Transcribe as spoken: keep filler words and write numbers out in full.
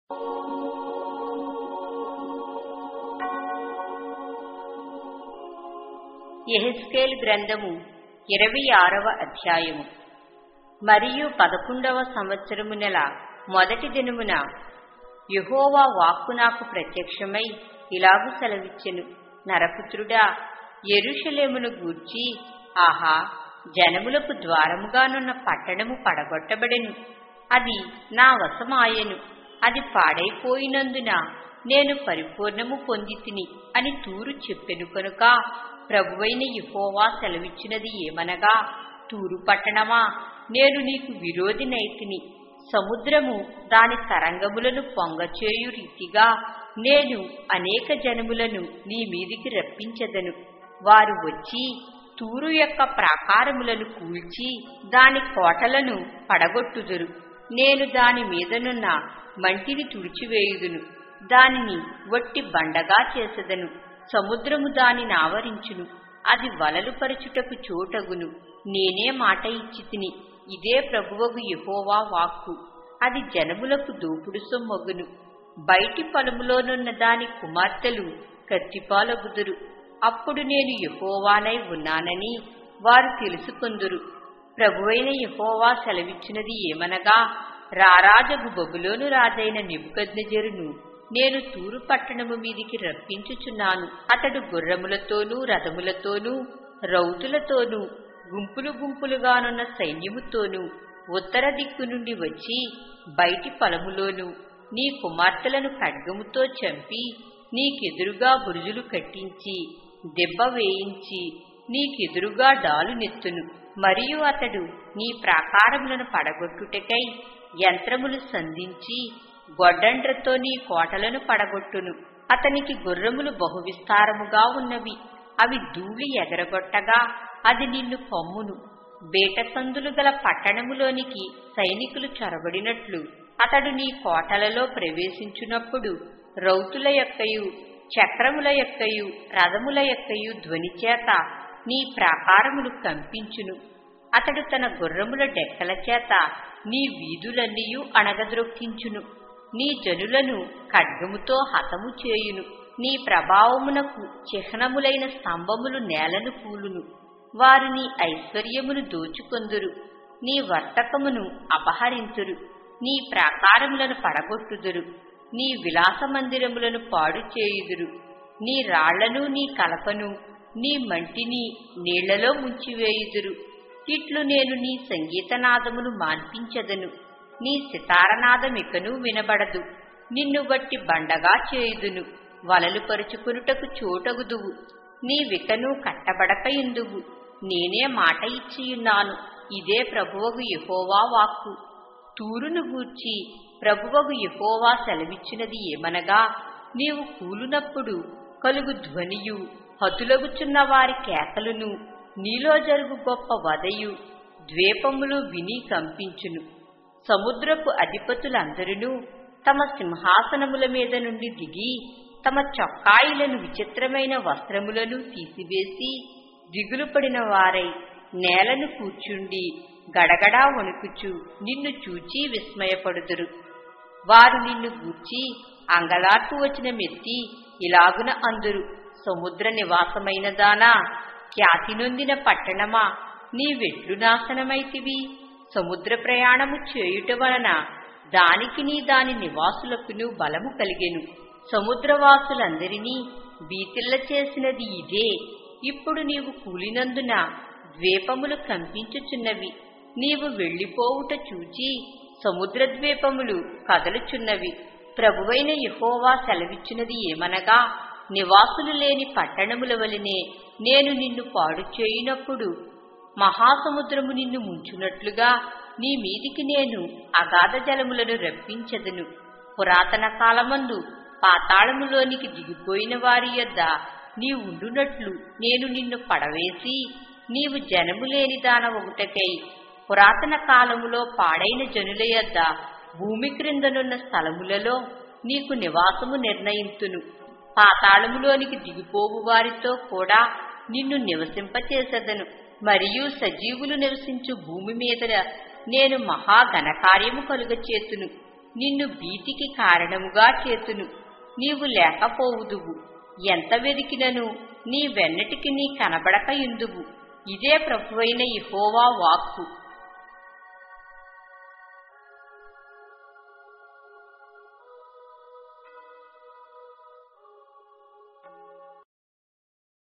ఎజెకియెల్ గ్రంథము ఇరవై ఆరవ అధ్యాయము. మరియు పదకొండవ సంవత్సరము నెల మొదటి దినమున యెహోవా వాక్కు నాకు ప్రత్యక్షమై ఇలాగు సెలవిచ్చెను. నరపుత్రుడా, యెరూషలేమును గూర్చి, ఆహా, జనములకు ద్వారముగానున్న పట్టణము పడగొట్టబడెను, అది నా వశమాయెను, అది పాడైపోయినందున నేను పరిపూర్ణము పొందితిని అని తూరు చెప్పెను. కనుక ప్రభువైన యెహోవా సెలవిచ్చినది ఏమనగా, తూరు పట్టణమా, నేను నీకు విరోధినైతిని. సముద్రము దాని తరంగములను పొంగచేయు రీతిగా నేను అనేక జనములను నీ మీదికి రప్పించెదను. వారు వచ్చి తూరు యొక్క ప్రాకారములను కూల్చి దాని కోటలను పడగొట్టుదురు. నేను దాని మీదనున్న మంటిని తుడిచివేయుదును, దానిని వట్టి బండగా చేసెదను. సముద్రము దానిని ఆవరించును, అది వలలు పరచుటకు చోటగును. నేనే మాట ఇచ్చితిని, ఇదే ప్రభువగు యెహోవా వాక్కు. అది జనములకు దోపుడు సొమ్మగును. బయటి పొలములోనున్న దాని కుమార్తెలు కత్తిపాలగుదురు. అప్పుడు నేను యెహోవానై ఉన్నానని వారు తెలుసుకొందురు. ప్రభువైన యెహోవా సెలవిచ్చినది ఏమనగా, రారాజగు బబులోను రాజైన నెబుకద్నెజరును నేను తూరు పట్టణము మీదికి రప్పించుచున్నాను. అతడు గుర్రములతోనూ రథములతోనూ రౌతులతోనూ గుంపులు గుంపులుగానున్న సైన్యముతోనూ ఉత్తర దిక్కు నుండి వచ్చి బయటి పొలములోను నీ కుమార్తెలను ఖడ్గముతో చంపి నీకెదురుగా బురుజులు కట్టించి దెబ్బ వేయించి నీకెదురుగా డాలు నెత్తును. మరియు అతడు నీ ప్రాకారములను పడగొట్టుటకై యంత్రములు సంధించి గొడ్డండ్రతో నీ కోటలను పడగొట్టును. అతనికి గుర్రములు బహువిస్తారముగా ఉన్నవి, అవి ధూళి ఎగరగొట్టగా అది నిన్ను కమ్మును. బేటసందులు గల పట్టణములోనికి సైనికులు చొరబడినట్లు అతడు నీ కోటలలో ప్రవేశించున్నప్పుడు రౌతుల యొక్కయు చక్రముల యొక్కయు రథముల యొక్కయు ధ్వనిచేత నీ ప్రాకారములు కంపించును. అతడు తన గుర్రముల డెక్కల చేత నీ వీధులన్నీయు అణగద్రొక్కించును. నీ జనులను ఖడ్గముతో హతము చేయును. నీ ప్రభావమునకు చిహ్నములైన స్తంభములు నేలను కూలును. వారు నీ ఐశ్వర్యమును దోచుకొందురు, నీ వర్తకమును అపహరింతురు, నీ ప్రాకారములను పడగొట్టుదురు, నీ విలాస మందిరములను పాడు చేయుదురు. నీ రాళ్లను నీ కలపను నీ మంటిని నీళ్లలో ముంచివేయుదురు. ఇట్లు నేను నీ సంగీతనాదమును మాన్పించదను, నీ సితారనాదమికను వినబడదు. నిన్ను బట్టి బండగా చేయుదును, వలలు పరుచుకునుటకు చోటగుదువు, నీ వికను కట్టబడకయుందువు. నేనే మాట ఇచ్చియున్నాను, ఇదే ప్రభువగు యెహోవా వాక్కు. తూరును గూర్చి ప్రభువగు యెహోవా సెలవిచ్చినది ఏమనగా, నీవు కూలునప్పుడు కలుగు ధ్వనియు హతులగుచున్న వారి కేకలును నీలో జరుగు గొప్ప వదయు ద్వీపములు విని కంపించును. సముద్రపు అధిపతులందరూ తమ సింహాసనముల మీద నుండి దిగి తమ చొక్కాయిలను విచిత్రమైన వస్త్రములను తీసివేసి దిగులు పడిన వారై నేలను కూర్చుండి గడగడా వణుకుచు నిన్ను చూచి విస్మయపడుదురు. వారు నిన్ను గూర్చి అంగలార్పు వచ్చిన మెత్తి ఇలాగున అందురు, సముద్ర నివాసమైన దానా, ఖ్యాతి నొందిన పట్టణమా, నీవెట్లు నాశనమైతివి. సముద్ర ప్రయాణము చేయుట వలన దానికి నీ దాని నివాసులకును బలము కలిగెను. సముద్రవాసులందరినీ బీతిల్ల చేసినది ఇదే. ఇప్పుడు నీవు కూలినందున ద్వీపములు కంపించుచున్నవి. నీవు వెళ్లిపోవుట చూచి సముద్ర ద్వీపములు కదలుచున్నవి. ప్రభువైన యెహోవా సెలవిచ్చినది ఏమనగా, నివాసులు లేని పట్టణముల వలెనే నేను నిన్ను పాడు చేయునప్పుడు మహాసముద్రము నిన్ను ముంచునట్లుగా నీ మీదికి నేను అగాధ జలములను రప్పించెదను. పురాతన కాలమందు పాతాళములోనికి దిగిపోయిన వారి యొద్ద నీ ఉండునట్లు నేను నిన్ను పడవేసి నీవు జనము లేని దానవగుటకై పురాతన కాలములో పాడైన జనుల యొద్ద భూమి క్రిందనున్న స్థలములలో నీకు నివాసము నిర్ణయింతును. పాతాళములోనికి దిగిపోవు వారితో కూడా నిన్ను నివసింపచేసెదను. మరియు సజీవులు నివసించు భూమి మీద నేను మహాఘనకార్యము కలుగచేతును. నిన్ను భీతికి కారణముగా చేతును. నీవు లేకపోవుదువు. ఎంత వెదికినను నీ వెన్నటికి నీ కనబడక యుందువు. ఇదే ప్రభువైన యెహోవా వాక్కు.